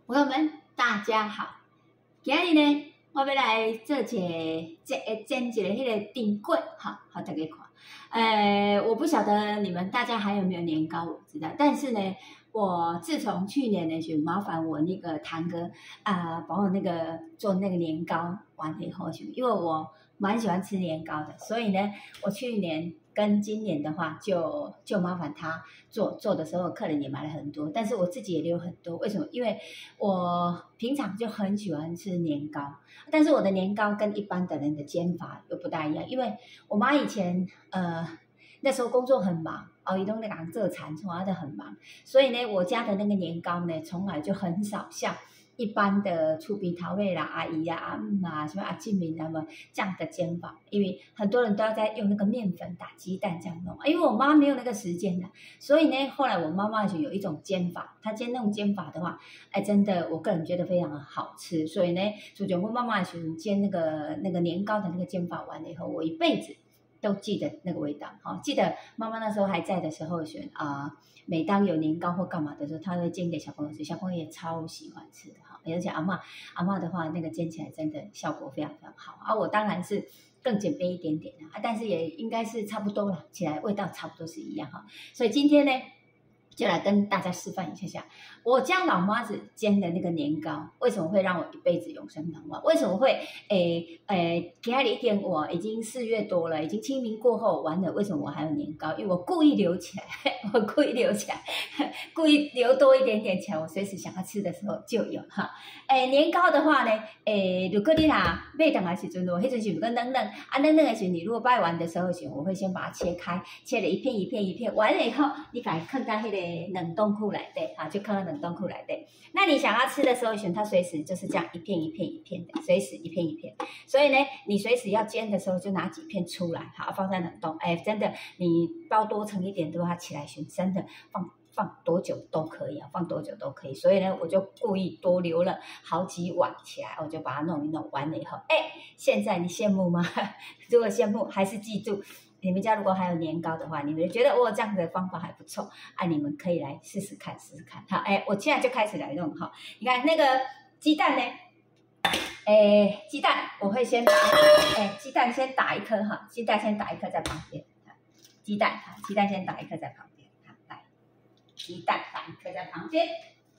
朋友们，大家好！今日呢，我要来做煎一个迄个甜粿，哈，好大家看。我不晓得你们大家还有没有年糕，我知道。但是呢，我自从去年呢，就麻烦我那个堂哥帮我那个做那个年糕完了以后，因为我蛮喜欢吃年糕的，所以呢，我去年跟今年的话就麻烦他做的时候，客人也买了很多，但是我自己也留很多。为什么？因为我平常就很喜欢吃年糕，但是我的年糕跟一般的人的煎法又不大一样，因为我妈以前那时候工作很忙哦，移动那个做产从的很忙，所以呢，我家的那个年糕呢，从来就很少像一般的厝边头尾啦、阿姨啊、阿姆啊、什么阿静明他们这样的煎法，因为很多人都要在用那个面粉打鸡蛋这样弄，因为我妈没有那个时间的，所以呢，后来我妈妈就有一种煎法，她煎那种煎法的话，真的我个人觉得非常的好吃，所以呢，就我妈妈煎那个年糕的那个煎法完了以后，我一辈子都记得那个味道，记得妈妈那时候还在的时候每当有年糕或干嘛的时候，她会煎给小朋友吃，小朋友也超喜欢吃的哈。而且阿嬷的话，那个煎起来真的效果非常非常好我当然是更简便一点点但是也应该是差不多了，起来味道差不多是一样哈。所以今天呢，就来跟大家示范一下我家老妈子煎的那个年糕，为什么会让我一辈子永生难忘？为什么会今天一天我已经4月多了，已经清明过后完了，为什么我还有年糕？因为我故意留起来，故意留多一点点起来，我随时想要吃的时候就有哈。年糕的话呢，如果你买回来的时候，那阵是跟嫩嫩的时候，你如果拜完的时候我会先把它切开，切了一片一片一片，完了以后，你把它放到那个冷冻库来的就放到冷冻库来的。那你想要吃的时候，它随时就是这样一片一片一片的，随时一片一片。所以呢，你随时要煎的时候，就拿几片出来，好放在冷冻。真的，你包多层一点的话，起来真的放多久都可以放多久都可以。所以呢，我就故意多留了好几碗起来，我就把它弄一弄完了以后，现在你羡慕吗？如果羡慕，还是记住。你们家如果还有年糕的话，你们觉得这样的方法还不错你们可以来试试看好。我现在就开始来弄哈。你看那个鸡蛋呢？鸡蛋我会先鸡蛋先打一颗哈，鸡蛋先打一颗在旁边。鸡蛋先打一颗在旁边，来，鸡蛋打一颗在旁边。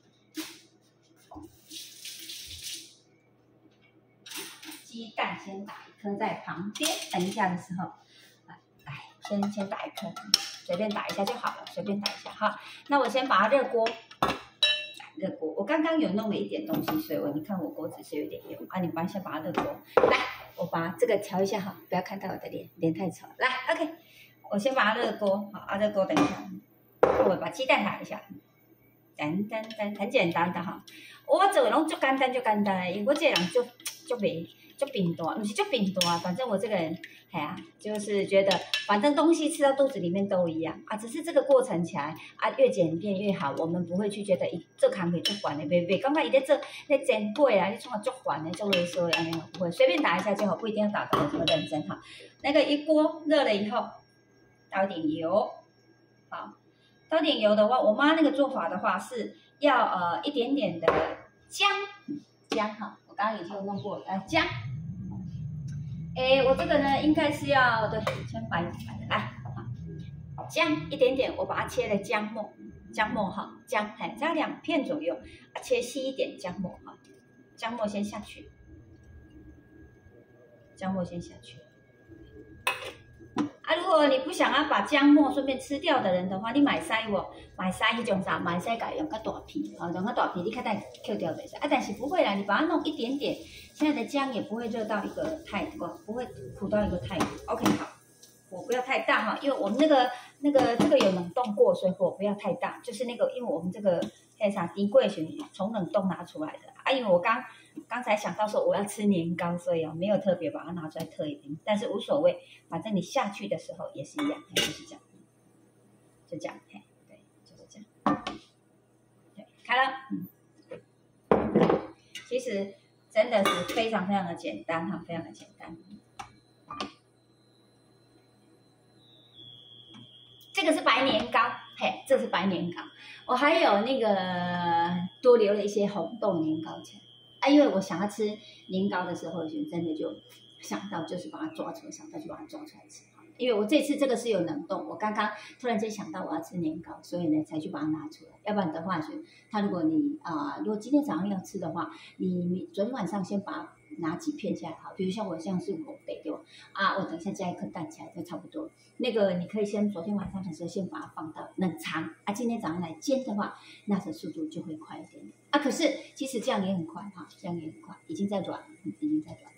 鸡蛋先打一颗在旁边，等一下的时候。先打一颗，随便打一下就好了，随便打一下哈。那我先把它热锅，我刚刚有弄了一点东西，所以你看我锅子是有点油你们先把它热锅。来，我把这个调一下哈，不要看到我的脸太丑。来 ，OK， 我先把它热锅，好热锅等一下，我把鸡蛋打一下，很简单的哈。我做的拢就简单的，因为我这个人就饼多，不是就饼多反正我这个人，就是觉得反正东西吃到肚子里面都一样只是这个过程起来越简便越好，我们不会去觉得这行可以做烦的，别刚刚在这在煎粿你创做烦的，做啰嗦的，不会随便打一下就好，不一定要打得这么认真哈。那个一锅热了以后，倒一点油，好，倒点油的话，我妈那个做法的话是要一点点的姜哈。刚刚已经有弄过了，姜，我这个呢应该是要对，先摆来，姜一点点，我把它切了姜末哈，姜这样2片左右切细一点姜末哈，姜末先下去，如果你不想要把姜末顺便吃掉的人的话，你买那种啥，买甲用较大片用较大片，你看待 Q 掉的但是不会啦，你把它弄一点点，现在的姜也不会热到一个太过，不会苦到一个太 OK 好，火不要太大哈，因为我们这个有冷冻过，所以火不要太大，就是因为我们这个甜粿是从冷冻拿出来的因为我刚才想到说我要吃年糕，所以没有特别把它拿出来特一点，但是无所谓，反正你下去的时候也是一样，就是这样，就这样，对，就是这样，对，开了，其实真的是非常非常的简单非常的简单。这个是白年糕，这是白年糕。我还有那个多留了一些红豆年糕起来啊，因为我想要吃年糕的时候，就真的就想到就是把它抓出来，想到就把它抓出来吃。因为我这次这个是有冷冻，我刚刚突然间想到我要吃年糕，所以呢才去把它拿出来。要不然的话是，它如果你如果今天早上要吃的话，你昨天晚上先把它拿几片下来好，比如像我像是5倍对吧？我等一下加一颗蛋起来就差不多。那个你可以先昨天晚上的时候先把它放到冷藏今天早上来煎的话，那的速度就会快一点点可是其实这样也很快这样也很快，已经在软了，已经在软了。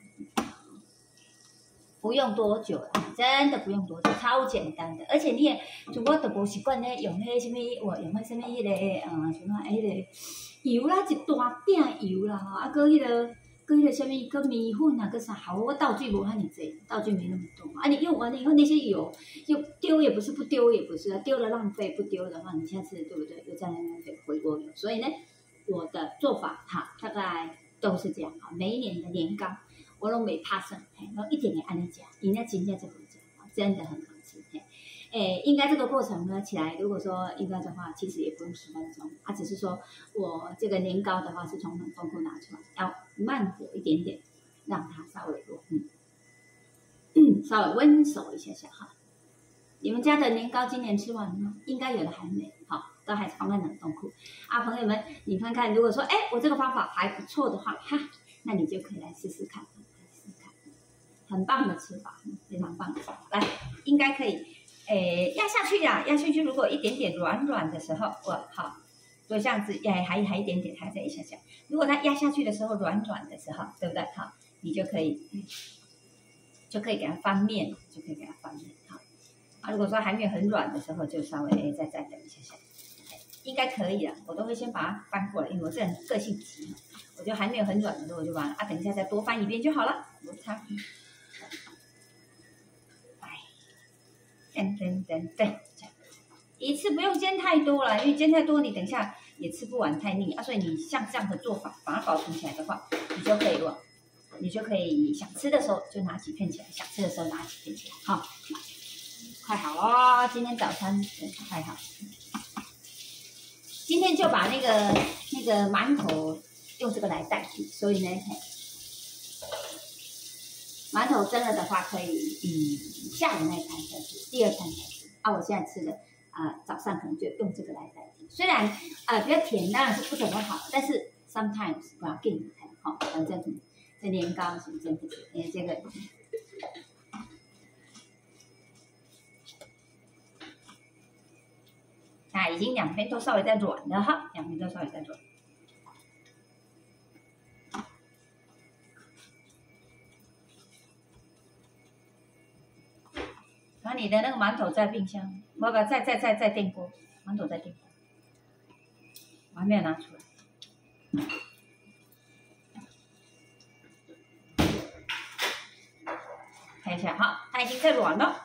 不用多久了，真的不用多久，超简单的，而且你也，就我都无习惯咧用迄什么，用迄什么迄个什么迄个油啦，一大鼎油啦，搁迄个什么，搁米粉搁啥，好，我道具无遐尼济，道具没那么多你用完了以后那些油又丢也不是，不丢也不是，丢了浪费，不丢的话你下次对不对？又再来浪费回锅油，所以呢，我的做法大概都是这样每一年的年糕。我拢袂怕生，然后一点点安尼吃，人家真正就会吃，真的很好吃。应该这个过程呢起来，如果说应该的话，其实也不用10分钟，只是说我这个年糕的话是从冷冻库拿出来，要慢火一点点，让它稍微稍微温熟一下下你们家的年糕今年吃完了吗？应该有的还没，都还放在冷冻库朋友们，你看看，如果说我这个方法还不错的话，那你就可以来试试看。很棒的吃法，非常棒的吃法。来，应该可以，压下去呀，压下去。如果一点点软软的时候，就这样子，还一点点，还在一下下。如果它压下去的时候软软的时候，对不对？你就可以给它翻面，如果说还没有很软的时候，就稍微再等一下下，应该可以了。我都会先把它翻过来，因为我这人个性急，我就还没有很软的时候，我就把它等一下再多翻一遍就好了，无差。对，一次不用煎太多了，因为煎太多你等一下也吃不完太腻所以你像这样的做法，把它保存起来的话，你就可以想吃的时候就拿几片起来，想吃的时候拿几片起来，快好了，今天早餐快好。今天就把那个馒头用这个来代替，所以呢，馒头蒸了的话，可以下午那一餐再吃，第2餐才吃我现在吃的早上可能就用这个来代替。虽然比较甜，当然是不怎么好，但是 sometimes 不要紧反正这年糕什么真的是这个。已经2边都稍微在软了2边都稍微在软。把你的那个馒头在冰箱，在电锅，馒头在电锅，我还没有拿出来。看一下它已经在软了。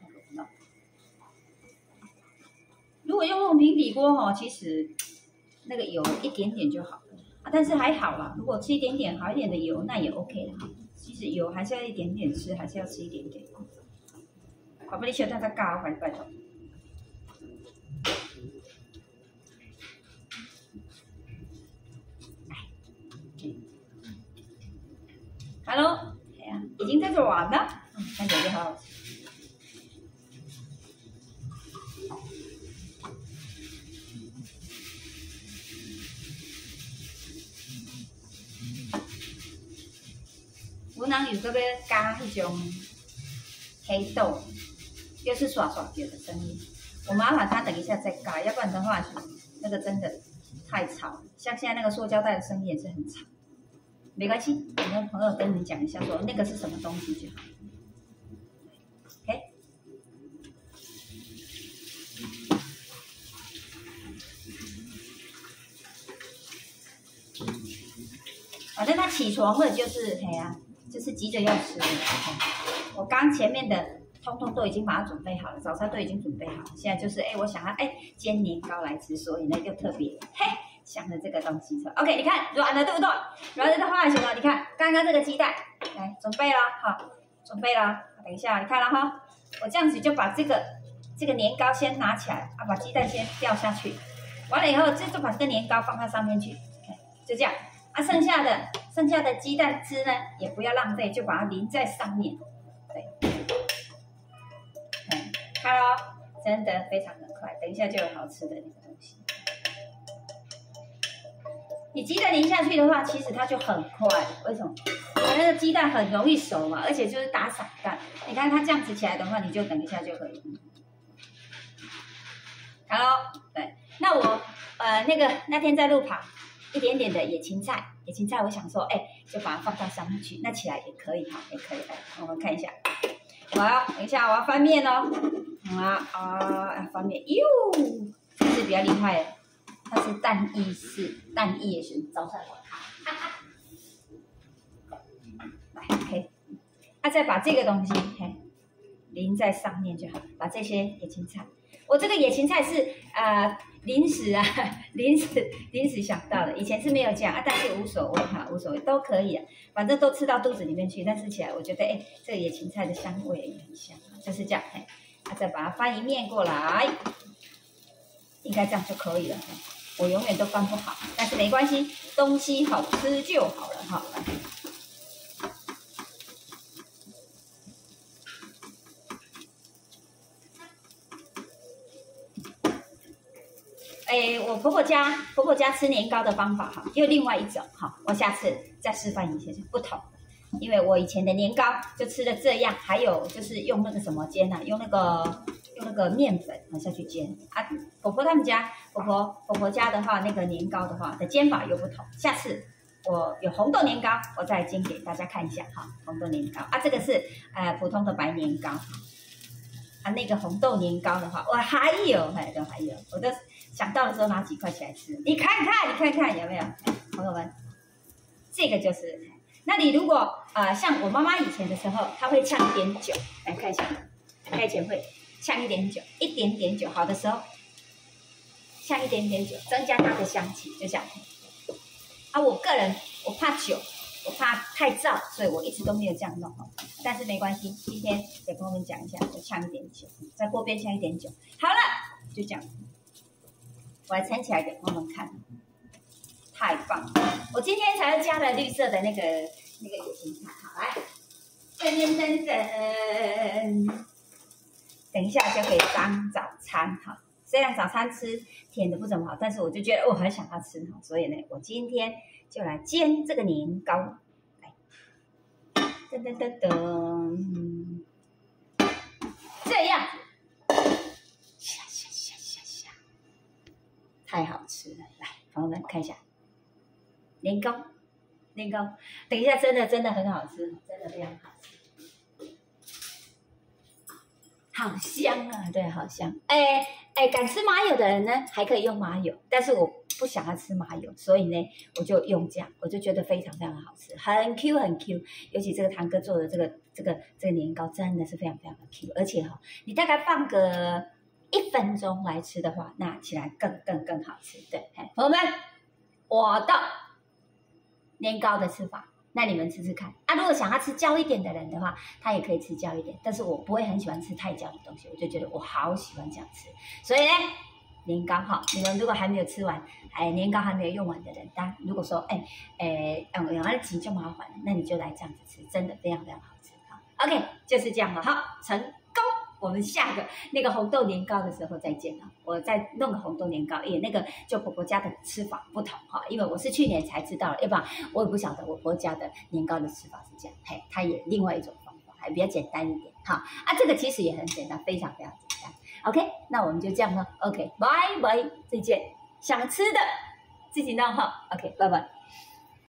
如果用平底锅其实那个油一点点就好了但是还好啦。如果吃一点点好一点的油，那也 OK 啦。其实油还是要一点点吃，还是要吃一点点。我帮你小蛋再加块拜托。Hello， 已经在软了，看起来就好好吃。我人有个要加那种黑豆，又是刷刷掉的声音。我麻烦他等一下再加，要不然的话，那个真的太吵。像现在那个塑胶袋的声音也是很吵。没关系，我跟朋友跟你讲一下，说那个是什么东西就好。OK。反正他起床了就是就是急着要吃的。我刚前面的通通都已经把它准备好了，早餐都已经准备好了。现在就是我想要煎年糕来吃，所以呢就特别想了这个东西。OK， 你看软了对不对？软了的话什么？你看刚刚这个鸡蛋，来准备了准备了。等一下，你看了我这样子就把这个年糕先拿起来把鸡蛋先掉下去， 完了以后，就把这个年糕放到上面去，就这样。啊，剩下的鸡蛋汁呢，也不要浪费，就把它淋在上面。对，看咯，真的非常的快，等一下就有好吃的那个东西。你鸡蛋淋下去的话，其实它就很快。为什么？那个鸡蛋很容易熟嘛，而且就是打散蛋。你看它这样子起来的话，你就等一下就可以。好咯，对，那我那天在路旁。一点点的野芹菜，我想说，就把它放到上面去，那起来也可以哈，也可以。来，我们看一下，等一下我要翻面哦，翻面，这是比较厉害的，它是蛋意式，蛋意也是早餐碗，来，可以，再把这个东西淋在上面就好，把这些野芹菜，我这个野芹菜是临时想到的，以前是没有加但是无所谓哈，无所谓都可以反正都吃到肚子里面去。但是起来我觉得这个野芹菜的香味也很香，就是这样再把它翻一面过来，应该这样就可以了。我永远都翻不好，但是没关系，东西好吃就好了哈。我婆婆家吃年糕的方法哈，又另外一种哈，我下次再示范一下不同的。因为我以前的年糕就吃的这样，还有就是用那个什么煎啊，用那个面粉下去煎啊。婆婆家的话，那个年糕的话的煎法又不同。下次我有红豆年糕，我再煎给大家看一下哈。红豆年糕这个是普通的白年糕那个红豆年糕的话，我还有，我都想到的时候拿几块起来吃。你看看有没有，朋友们？这个就是，那你如果像我妈妈以前的时候，她会呛一点酒，来看一下，她以前会呛一点酒，一点点酒，好的时候呛一点点酒，增加它的香气，就这样。我个人我怕酒。我怕太燥，所以我一直都没有这样弄但是没关系，今天给朋友们讲一下，就呛一点酒，在锅边呛一点酒。好了，就这样。我来盛起来给朋友们看，太棒了！我今天才加了绿色的那个野芹菜。好，来，等一下就可以当早餐哈。虽然早餐吃甜的不怎么好，但是我就觉得我很想要吃所以呢，我今天就来煎这个年糕，来，这样，下，太好吃了！来，朋友们看一下，年糕，等一下真的很好吃，真的非常好吃。好香啊，对，好香。敢吃麻油的人呢，还可以用麻油，但是我不想要吃麻油，所以呢，我就用这样，我就觉得非常非常好吃，很 Q 很 Q。尤其这个堂哥做的这个年糕真的是非常非常的 Q， 而且你大概放个1分钟来吃的话，那起来更好吃。对，朋友们，我的年糕的吃法。那你们吃吃看如果想要吃焦一点的人的话，他也可以吃焦一点，但是我不会很喜欢吃太焦的东西，我就觉得我好喜欢这样吃。所以呢，年糕你们如果还没有吃完，年糕还没有用完的人，如果说用那挤就麻烦，那你就来这样子吃，真的非常非常好吃。OK， 就是这样了，好，成功。我们下个那个红豆年糕的时候再见了，我再弄个红豆年糕，那个就婆婆家的吃法不同因为我是去年才知道，要不然我也不晓得我婆婆家的年糕的吃法是这样，它也另外一种方法，还比较简单一点这个其实也很简单，非常非常简单。OK， 那我们就这样了 ，OK， 拜拜，再见。想吃的自己弄OK， 拜拜。